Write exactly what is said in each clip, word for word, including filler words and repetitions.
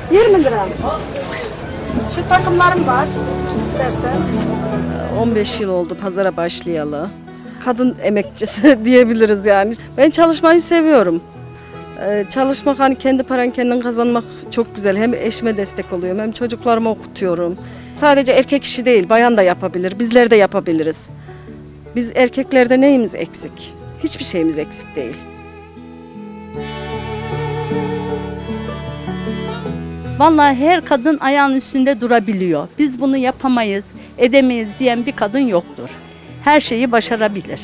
yirmi lira. Şu takımlarım var, istersen. on beş yıl oldu pazara başlayalı. Kadın emekçisi diyebiliriz yani. Ben çalışmayı seviyorum. Ee, çalışmak, hani kendi paran kendin kazanmak çok güzel. Hem eşime destek oluyorum, hem çocuklarımı okutuyorum. Sadece erkek işi değil, bayan da yapabilir, bizler de yapabiliriz. Biz erkeklerde neyimiz eksik? Hiçbir şeyimiz eksik değil. Vallahi her kadın ayağının üstünde durabiliyor. Biz bunu yapamayız, edemeyiz diyen bir kadın yoktur. Her şeyi başarabilir.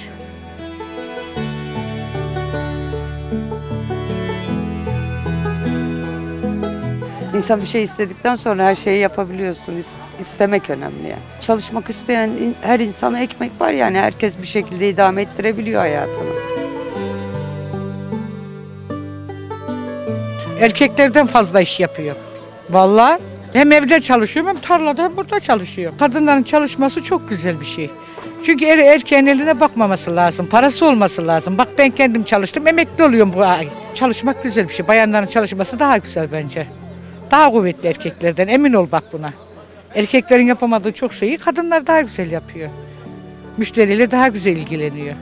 İnsan bir şey istedikten sonra her şeyi yapabiliyorsun. İstemek önemli yani. Çalışmak isteyen her insana ekmek var yani. Herkes bir şekilde idame ettirebiliyor hayatını. Erkeklerden fazla iş yapıyor. Vallahi hem evde çalışıyorum hem tarlada hem burada çalışıyorum. Kadınların çalışması çok güzel bir şey. Çünkü er, erkeğin eline bakmaması lazım, parası olması lazım. Bak ben kendim çalıştım, emekli oluyorum bu ay. Çalışmak güzel bir şey. Bayanların çalışması daha güzel bence. Daha kuvvetli erkeklerden, emin ol bak buna. Erkeklerin yapamadığı çok şeyi kadınlar daha güzel yapıyor. Müşteriyle daha güzel ilgileniyor.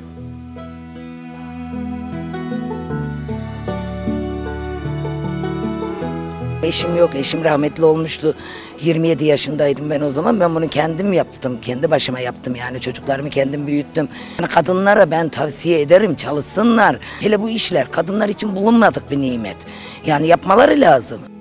Eşim yok, eşim rahmetli olmuştu. yirmi yedi yaşındaydım ben o zaman. Ben bunu kendim yaptım, kendi başıma yaptım yani. Çocuklarımı kendim büyüttüm. Yani kadınlara ben tavsiye ederim, çalışsınlar. Hele bu işler kadınlar için bulunmadık bir nimet. Yani yapmaları lazım.